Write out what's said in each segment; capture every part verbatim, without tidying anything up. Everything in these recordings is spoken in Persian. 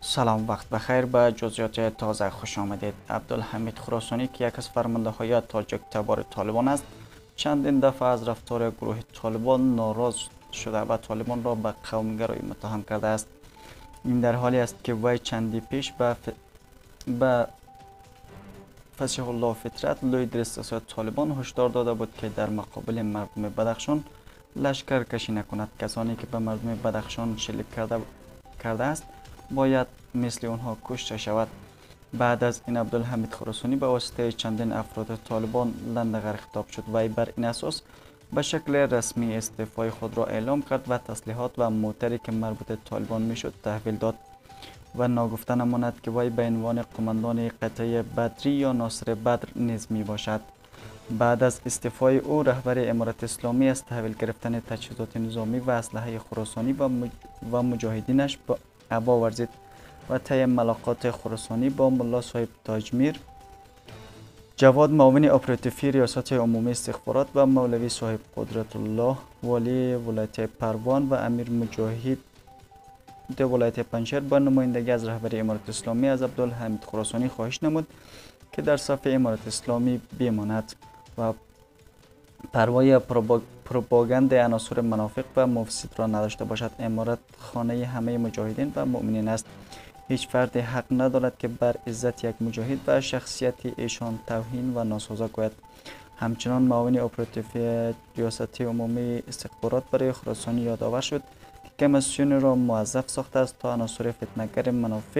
سلام، وقت بخیر. به جزئیات تازه خوش آمدید. عبدالحمید خراسانی که یک از فرمانده های تاجیک تبار طالبان است، چندین دفعه از رفتار گروه طالبان ناراض شده و طالبان را به قومگرایی متهم کرده است. این در حالی است که وی چندی پیش به ف... به فصیح الله فطرت لیدر سیاسی طالبان هشدار داده بود که در مقابل مردم بدخشان لشکر کشی نکند. کسانی که به مردم بدخشان شلیک کرده کرده است باید مثل آنها کشته شود. بعد از این عبدالحمید خراسانی به واسطه چندین افراد طالبان لندغر خطاب شد. وی بر این اساس به شکل رسمی استعفای خود را اعلام کرد و تسلیحات و موتری که مربوط طالبان میشد تحویل داد و ناگفته نماند که وی به عنوان قماندان قطعه بدری یا ناصر بدر نیز می باشد. بعد از استعفای او رهبر امارت اسلامی از تحویل گرفتن تجهیزات نظامی و اسلحه خراسانی و, مج... و مجاهدینش با ابا ورزید و طی ملاقات خراسانی با ملا صاحب تاجمیر، جواد معاون اپراتیفی ریاست عمومی استخبارات و مولوی صاحب قدرت الله والی ولایت پروان و امیر مجاهد د ولایت پنجشیر با نمایندگی از رهبر امارت اسلامی از عبدالحمید خراسانی خواهش نمود که در صف امارت اسلامی بماند و پروای پروپاگاند عناصر منافق و مفسد را نداشته باشد. امارت خانه همه مجاهدین و مؤمنین است. هیچ فرد حق ندارد که بر عزت یک مجاهد و شخصیت ایشان توهین و ناسزا گوید. همچنان معاون اپراتیفی ریاست عمومی استخبارات برای خراسانی یادآور شد که کمیسیون را موظف ساخته است تا عناصر فتنه‌گر منافق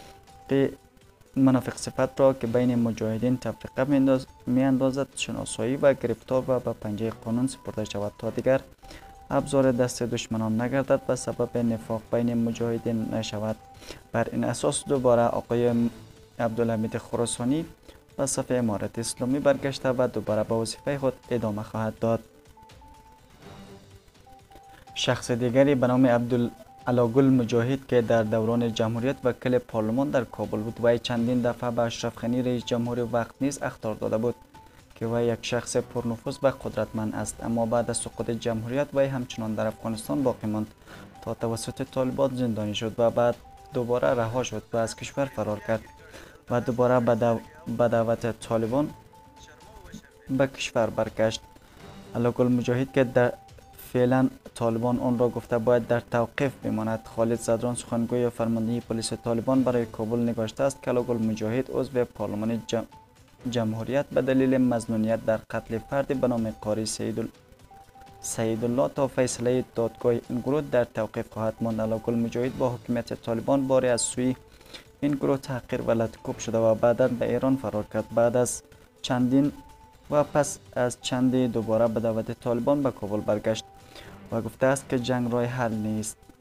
منافق صفت را که بین مجاهدین تفرقه می اندازد شناسایی و گرفتار و به پنجه قانون سپرده شود تا دیگر ابزار دست دشمنان نگردد و سبب نفاق بین مجاهدین نشود. بر این اساس دوباره آقای عبدالحمید خراسانی به صف امارت اسلامی برگشته و دوباره به وظیفه خود ادامه خواهد داد. شخص دیگری به نام عبدالعلاگل مجاهد که در دوران جمهوریت وکیل پارلمان در کابل بود، وی چندین دفعه به اشرف غنی رئیس جمهور وقت نیز اخطار داده بود که وی یک شخص پرنفوذ و قدرتمند است، اما بعد از سقوط جمهوریت وی همچنان در افغانستان باقی ماند تا توسط طالبان زندانی شد و بعد دوباره رها شد و از کشور فرار کرد و دوباره به دعوت طالبان به کشور برگشت. علاگل مجاهد که در فعلا طالبان آن را گفته باید در توقیف بماند. خالد زدران سخنگوی فرمانده پلیس طالبان برای کابل نگاشته است که علاگل مجاهد عضو پارلمان جم... جمهوریت به دلیل مظنونیت در قتل فرد به نام قاری سید سیدالله تا فیصله دادگاه این گروه در توقیف خواهد ماند. علاگل مجاهد با حکومت طالبان باری از سوی این گروه تحقیر و لطکوب شده و بعدا به ایران فرار کرد. بعد از چندین و پس از چندی دوباره به دعوت طالبان به کابل برگشت و گفته است که جنگ راه حل نیست.